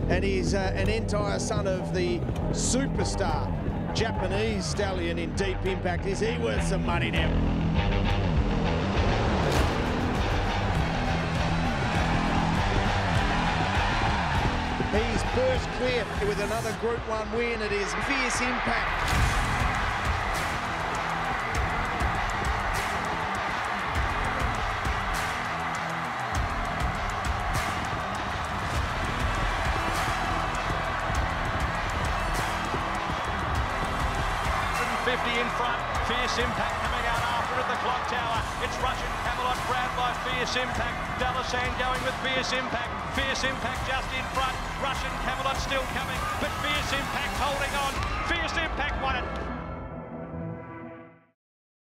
and he's an entire son of the superstar Japanese stallion in Deep Impact. Is he worth some money now? He's burst clear with another Group 1 win. It is Fierce Impact. In front, Fierce Impact coming out after at the clock tower. It's Russian Camelot grabbed by Fierce Impact. Dalasan going with Fierce Impact. Fierce Impact just in front. Russian Camelot still coming, but Fierce Impact holding on. Fierce Impact won it.